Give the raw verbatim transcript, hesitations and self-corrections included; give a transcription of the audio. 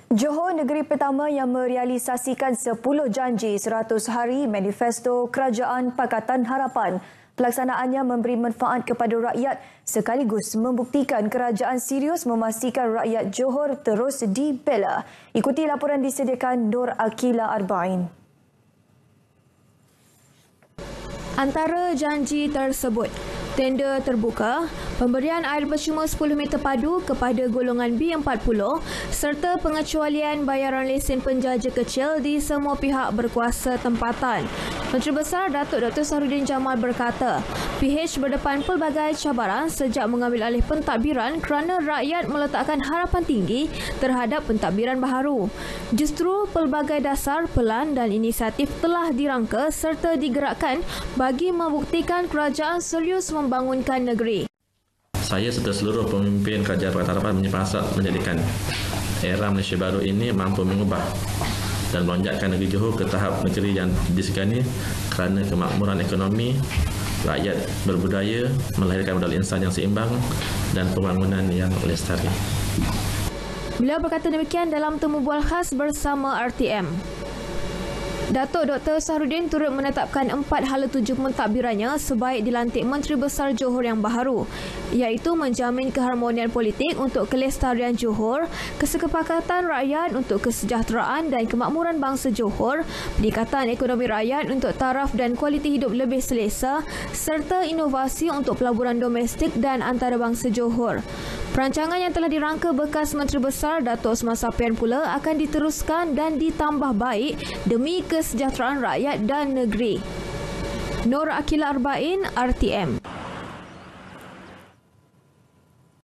Johor negeri pertama yang merealisasikan sepuluh janji seratus hari Manifesto Kerajaan Pakatan Harapan. Pelaksanaannya memberi manfaat kepada rakyat sekaligus membuktikan kerajaan serius memastikan rakyat Johor terus dibela. Ikuti laporan disediakan Nur Akila Arba'in. Antara janji tersebut, tender terbuka, pemberian air percuma sepuluh meter padu kepada golongan B empat puluh serta pengecualian bayaran lesen penjaja kecil di semua pihak berkuasa tempatan. Menteri Besar Datuk Doktor Sahruddin Jamal berkata, P H berdepan pelbagai cabaran sejak mengambil alih pentadbiran kerana rakyat meletakkan harapan tinggi terhadap pentadbiran baharu. Justru pelbagai dasar, pelan dan inisiatif telah dirangka serta digerakkan bagi membuktikan kerajaan serius membangunkan negeri. Saya serta seluruh pemimpin Kerajaan Pakatan Harapan menyepakati menjadikan era Malaysia baru ini mampu mengubah dan melonjakkan negeri Johor ke tahap negeri yang disegani kerana kemakmuran ekonomi, rakyat berbudaya, melahirkan modal insan yang seimbang dan pembangunan yang lestari. Beliau berkata demikian dalam temu bual khas bersama R T M. Datuk Doktor Sahruddin turut menetapkan empat hala tuju pentadbirannya sebaik dilantik Menteri Besar Johor yang baharu, iaitu menjamin keharmonian politik untuk kelestarian Johor, kesepakatan rakyat untuk kesejahteraan dan kemakmuran bangsa Johor, peningkatan ekonomi rakyat untuk taraf dan kualiti hidup lebih selesa, serta inovasi untuk pelaburan domestik dan antarabangsa Johor. Perancangan yang telah dirangka bekas Menteri Besar Datuk Osman Sapian pula akan diteruskan dan ditambah baik demi kesejahteraan rakyat dan negeri. Nur Akila Arba'in, R T M.